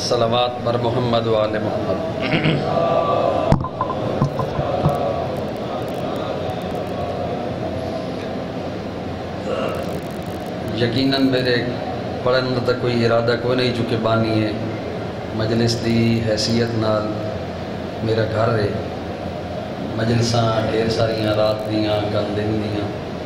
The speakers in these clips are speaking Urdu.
صلوات بر محمد و آل محمد۔ یقیناً میرے پڑھن کا کوئی ارادہ کوئی نہیں، چونکہ بانی ہے مجلس دی حیثیت نال میرا گھر ہے، مجلساں ڈھیر ساریاں رات دیاں کل دن دیاں،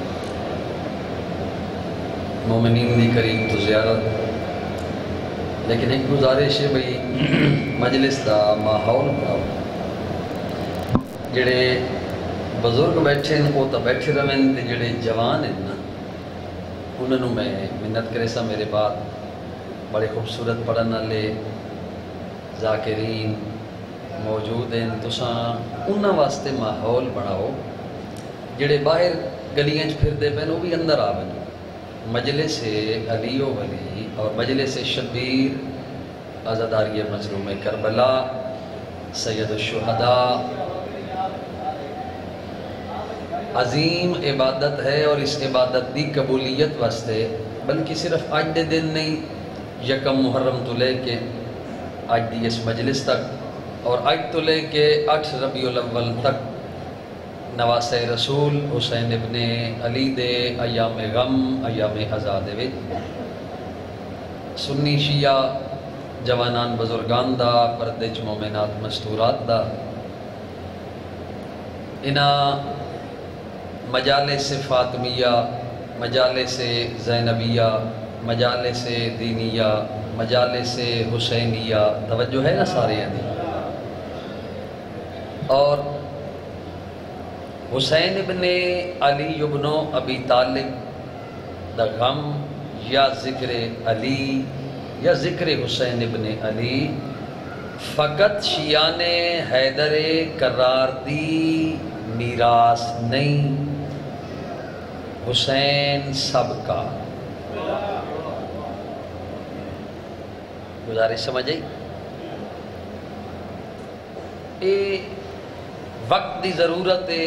مومنین دی قریب تو زیارت، لیکن ایک گزارش ہے بھئی مجلس دا ماحول بناؤ، جڑے بزرگ بیٹھے ہیں وہ تو بیٹھے رہیں، جڑے جوان ہیں نا انہوں میں منت کرے سا میرے بعد بڑے خوبصورت پڑھن والے ذاکرین موجود ہیں، تساں انہاں واسطے ماحول بناؤ جڑے باہر گلیاں پھردے پے وہ بھی اندر آ بنو۔ مجلس علی و ولی اور مجلس شبیر عزاداری مظلوم کربلا سید الشہداء عظیم عبادت ہے، اور اس عبادت دی قبولیت واسطے بلکہ صرف آج دے دن نہیں، یکم محرم تو لے کے آج دی اس مجلس تک اور آج تو لے کے 8 ربیع الاول تک نواسہ رسول حسین ابن علی دے ایام غم ایام عزا دے سنی شیعہ جوانان بزرگان دا پردے چ مومنات مستورات دا انہا مجالس فاطمیہ، مجالس زینبیہ، مجالس دینیہ، مجالس حسینیہ، توجہ ہے نا سارے دی، اور حسین ابن علی ابن ابی طالب دا غم یا ذکر علی یا ذکر حسین ابن علی فقط شیعان حیدر کرار دی میراث نہیں، حسین سب کا۔ گزارش سمجھ آئی؟ اے وقت دی ضرورت ہے،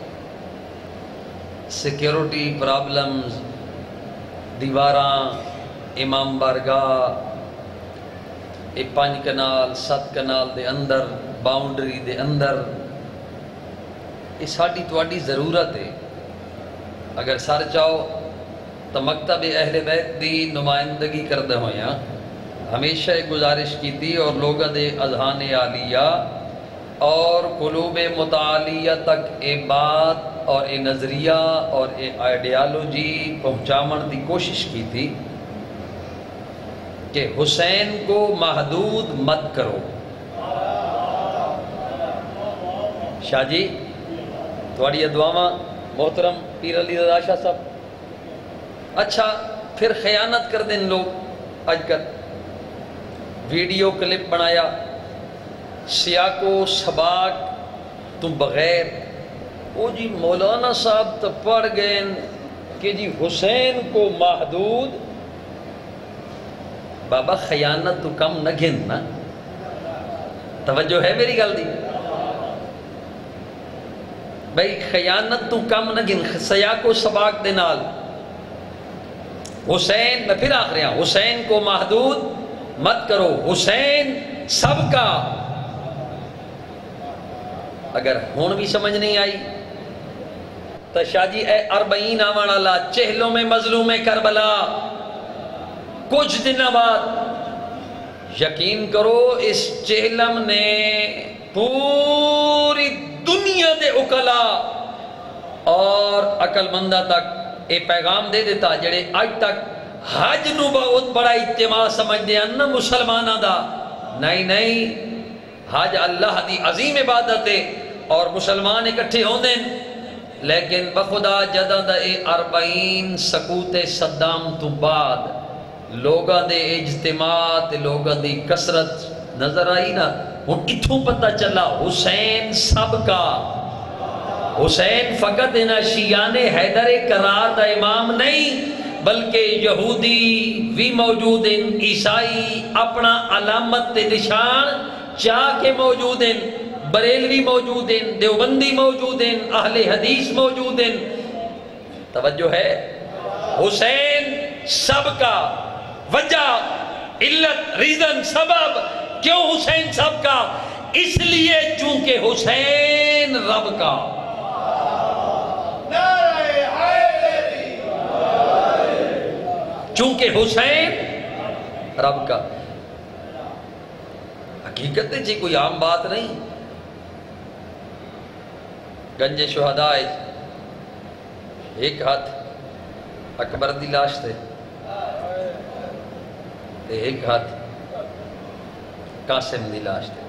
سیکیورٹی پرابلمز، دیواراں، امام بارگاہ، اے 5 کنال 7 کنال دے اندر، باؤنڈری دے اندر، یہ ساڑی تواڈی ضرورت ہے۔ اگر سر چاہو تو مکتب اہل بیت دی نمائندگی کردہ ہویا، ہمیشہ ایک گزارش کی تھی اور لوگوں دے اذہان عالیہ اور قلوب متعالیہ تک اے بات اور اے نظریہ اور اے آئیڈیالوجی پہنچامن دی کوشش کی تھی کہ حسین کو محدود مت کرو۔ شاہ جی تھوڑی دعاواں محترم پیر علی رضا شاہ صاحب، اچھا پھر خیانت کر دیں لوگ، آج کل ویڈیو کلپ بنایا سیاق و سباق تو بغیر، او جی مولانا صاحب تو پڑھ گئے کہ جی حسین کو محدود، بابا خیانت تو کم نہ گن نا، توجہ ہے میری گل دی بھئی، خیانت تو کم نہ گن، سیاق و سباق دے نال حسین، میں پھر آخر ہوں، حسین کو محدود مت کرو، حسین سب کا۔ اگر ہون بھی سمجھ نہیں آئی تو شاہ جی اے 40 آوان اللہ چہلوں میں مظلوم کربلا کچھ دن بعد، یقین کرو اس چہلم نے پوری دنیا دے اکلا اور عقل مندہ تک اے پیغام دے دیتا جڑے آج تک حج نو بہت بڑا اجتماع سمجھ دے ان مسلمانہ دا، نہیں حج اللہ دی عظیم عبادت ہے اور مسلمان اکٹھے ہوں دیں، لیکن بخدا جدہ دا اے 40 سکوت صدام تو بعد لوگاں دے اجتماع تے لوگاں دی کثرت نظر آئی نا، ہن اتھوں پتہ چلا حسین سب کا، حسین فقط انہا شیعان حیدر کرار دا امام نہیں بلکہ یہودی بھی موجود ہیں، عیسائی اپنا علامت تے نشان چاہ کے موجود ہیں، بریلوی موجود ہیں، دیوبندی موجود ہیں، اہل حدیث موجود ہیں۔ توجہ ہے، حسین سب کا، وجہ علت ریزن سبب کیوں حسین سب کا؟ اس لیے چونکہ حسین رب کا، چونکہ حسین رب کا۔ حقیقت جی کوئی عام بات نہیں۔ گنج شہداء ایک ہاتھ اکبر دی لاش تے ایک ہاتھ قاسم دی لاش تے۔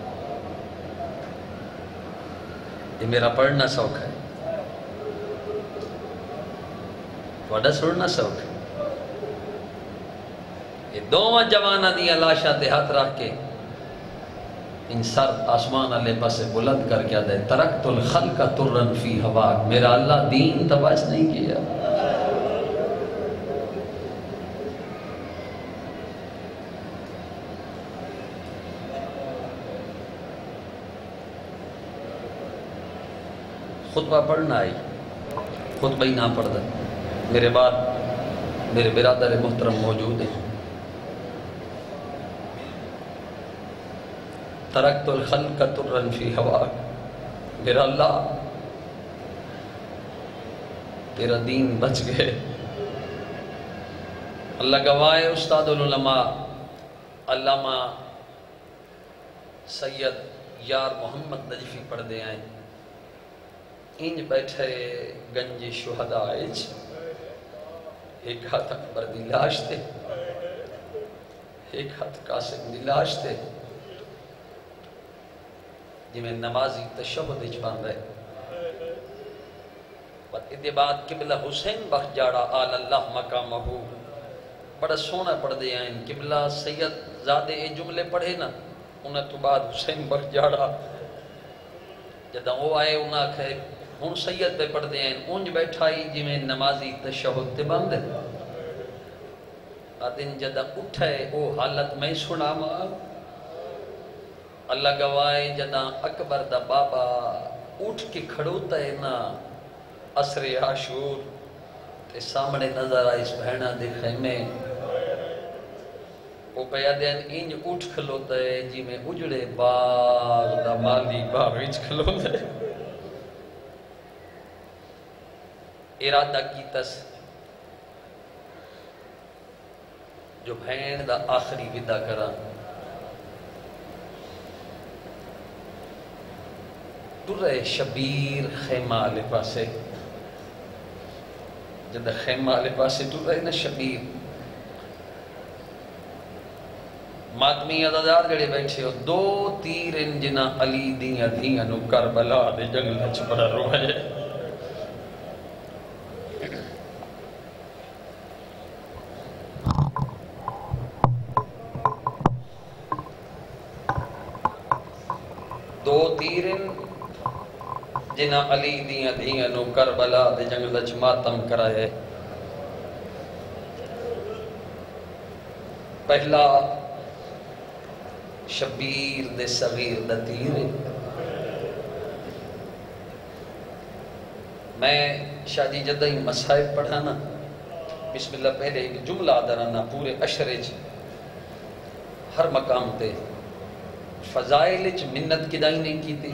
یہ میرا پڑھنا سوکھ ہے، بڑا سننا سوکھ ہے۔ یہ دونوں جوانہ دیا لاشاں تے ہاتھ رکھ کے ان سر آسمان علیہ پاسے بلند کر کے دے ترکت الخلق ترن فی ہواک، میرا اللہ دین تباش نہیں کیا۔ خطبہ پڑھنا آئی، خطبہ ہی نہ پڑھ دے، میرے بعد میرے برادر محترم موجود ہیں۔ ترکت الخلق ترن فی ہواک، میرا اللہ تیرا دین بچ گئے۔ اللہ گواہ استاد العلماء علامہ سید یار محمد نجفی پڑھ دے آئیں، انج بیٹھے گنج شہداء ایک ہاتھ اکبر دی لاش تے ایک ہاتھ قاسم دی لاش تے، جی میں نمازی تشہد بن رہے۔ بعد ادھے بعد قبلہ حسین بخش جاڑا آل اللہ مقامہ، بڑا سونا پڑھ دے آئیں۔ قبلہ سید زادے اے جملے پڑھے نا، انہیں تو بعد حسین بخش جاڑا جدہ وہ آئے انہاں کہے ہون سید پہ پڑھ دے آئیں، اونج بیٹھائی جی میں نمازی تشہد تے بند ہے۔ آدھن جدہ اٹھائے او حالت میں سنا ماں، اللہ گواہے جدہ اکبر دا بابا اٹھ کے کھڑوتا ہے نا عصر عاشور تے سامنے نظر آئی اس بہنہ دے خیمے، وہ پہیا دین انج اٹھ کھلوتا ہے جی میں اجڑے باغ دا مالی باغ اچ کھلوتا ہے۔ ارادہ کی تس جو بہن دا آخری ودا کرا، ٹرے شبیر خیمہ آلے پاسے، جدہ خیمہ آلے پاسے ٹرے نا شبیر، ماتمی عددار جڑے بیٹھے ہو، دو تیر ان جنا علی دیاں دیاں نو کربلا دے جنگل چپڑا روائے۔ دو تیرن جنہ علی دیاں دیاں نو کربلا دے جنگل چ ماتم کرائے۔ پہلا شبیر دے صغیر دا تیر، میں شادی جدہ ہی مسائب پڑھانا، بسم اللہ پہلے ایک جملہ درانا پورے اشرے چ ہر مقام تے فضائل چ منت کدائی نہیں کی تھی۔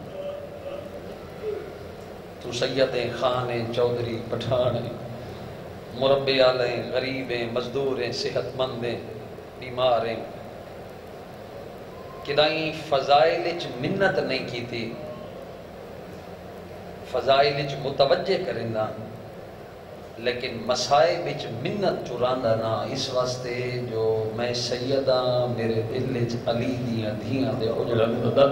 تو سیدیں، خانیں، چودھری، پٹھانیں، مربع آلیں، غریبیں، مزدوریں، صحت مندیں، بیماریں، کدائی فضائل چ منت نہیں کی تھی، فضائل چ متوجہ کرنا، لیکن مسائب چ منت چراندہ نا، اس واسطے جو میں سیدہ میرے دل چ علی دیاں دیاں دے اجڑن دا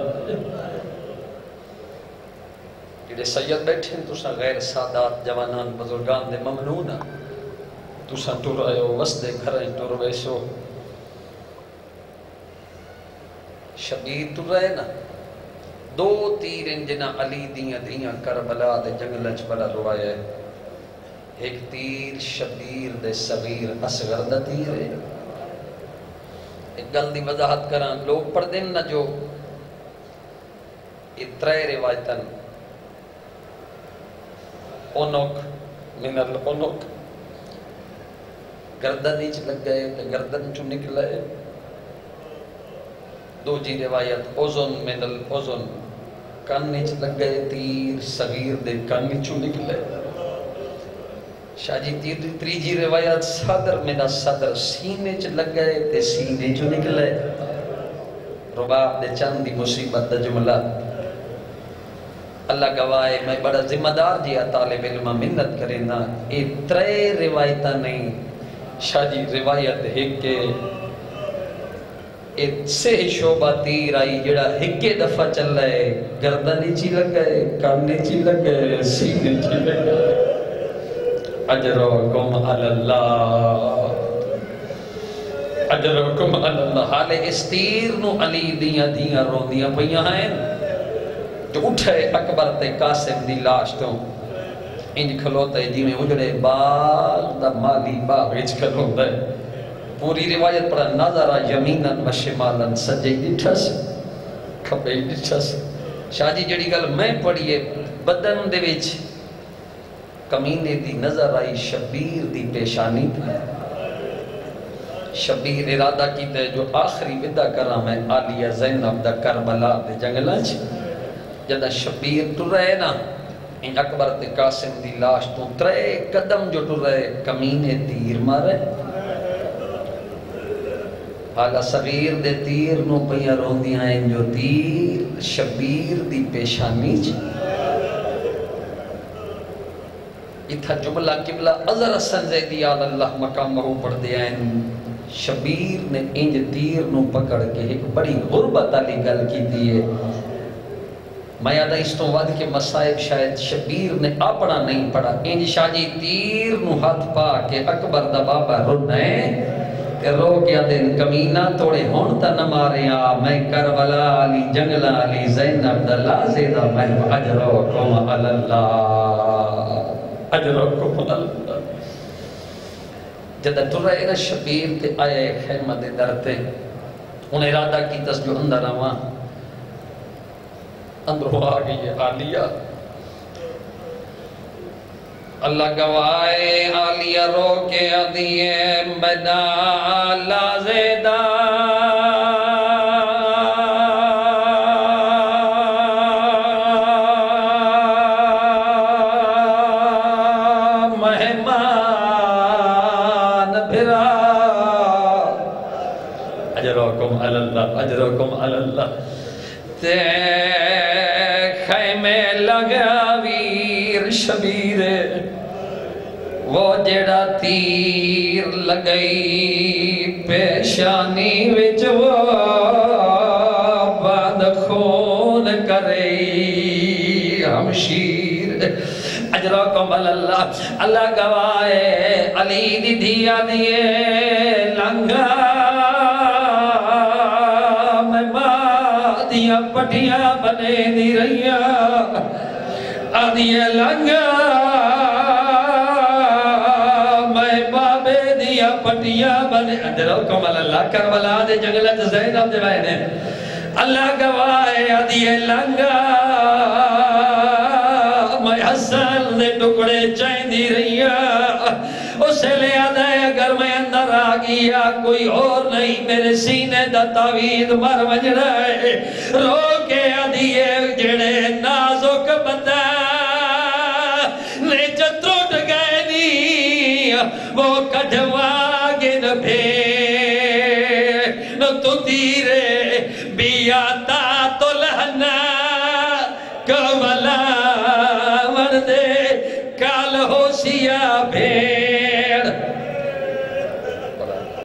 جڑے سید بیٹھے ہیں تسا غیر سادات جوانان بزرگان دے ممنون، تسا ٹر آئے ہو وسدے گھریں ٹر ویسو، شبیر ٹر رہے نا، دو تیر ان جنا علی دیاں دیاں کربلا دے جنگل چ بڑا روائے۔ ایک تیر شبیر دے صغیر اصغر دا تیر ہے۔ ایک گل دی وضاحت کران، لوگ پڑھ دیں نا جو اترائے روایتاً اونک من الاونک، گردن نیچ لگ گئے کہ گردن چو نکلائے، دو جی روایت اوزن من الاوزن کانچ لگ گئے تیر صغیر دے کانچوں نکلے شاہ جی تیجی روایت صدر من الصدر سینے چ لگ گئے تے سینے چوں نکلے رباب دے چند دی مصیبت دا جملہ اللہ گواہے میں بڑا ذمہ دار جیا طالب علمہ منت کرنا اے ترے روایتہ نہیں شاہ جی روایت ہکے اے سے شعبہ تیر آئی جڑا ہکے دفعہ چل رہے گردنی چی لگ گئے کاننے چی لگ گئے سینے چی لگ گئے اجرکم اللہ اجرکم اللہ حال اس تیر نو علی دیاں روندیاں پہیاں ہیں جو اٹھے اکبر تے قاسم دی لاش تو انج کھلوتا ہے جی میں اجڑے باغ دا مالی باغ اچ کھلوتا ہے پوری روایت پر نظرہ یمیناً و شمالاً سجے ڈٹھس کھپے ڈٹھس شاہ جی جڑی گل میں پڑھیے بدن دے وچ کمینے دی نظر آئی شبیر دی پیشانی پہ شبیر ارادہ کیتے جو آخری ودا کرا میں آلیہ زینب دا کربلا دے جنگلہ جدہ شبیر ٹر رہے نا ان اکبر تے قاسم دی لاش تو ترے قدم جو ٹر رہے کمینے تیر مارے حالا صغیر دے تیر نو پہیا روندیاں ہیں جو تیر شبیر دی پیشانی اتھا جملہ قبلہ عذر سنزیدی آل اللہ مقامہو پڑھ دیا ہیں شبیر نے انج تیر نو پکڑ کے ایک بڑی غربت علی گل کی دیئے میں یادہ اس تو ود کے مسائب شاید شبیر نے اپنا نہیں پڑھا انج شاہ جی تیر نو ہاتھ پا کے اکبر دا بابا رنائے کہ رو کیا دن کمینہ توڑے ہون تا نماریا میں کربلا علی جنگلہ علی زینب دا لازیدہ میں اجرکم اللہ اجرکم اللہ جدہ ٹر رہے نا شبیر تے آئے خیمہ دے درتے انہیں ارادہ کی تس جو اندر آواں اندر آ گئی ہے آلیہ اللہ گوائے آلیہ رو کے آدھیے بنا لازیدہ اجرکم اللہ تے خیمے لگا ویر شبیر وہ جڑا تیر لگئی پیشانی وچ وہ بعد خون کرئی ہمشیر اجرکم اللہ اللہ گوائے علی دی دھیا دیئے لنگا پٹیاں بنے دی رہیا آدھیا لنگا میں بابے دیا پٹیاں بنے اجرکم اللہ کربلا دے جنگلت زینب دے بہنے اللہ گوائے آدھیا لنگا میں حسن دے ٹکڑے چاہیں دی رہیا اسے لے آدھے اگر میں اندر آگیا کوئی اور نہیں میرے سینے دا تعوید مر وج رہے رو کے آدھیے جڑے نازک بندہ نیچ ٹوٹ گئے نی وہ کڑھوا گن بھے نو تو تیرے بیاتا تو لہنا کملا مردے کال ہو سیا بھے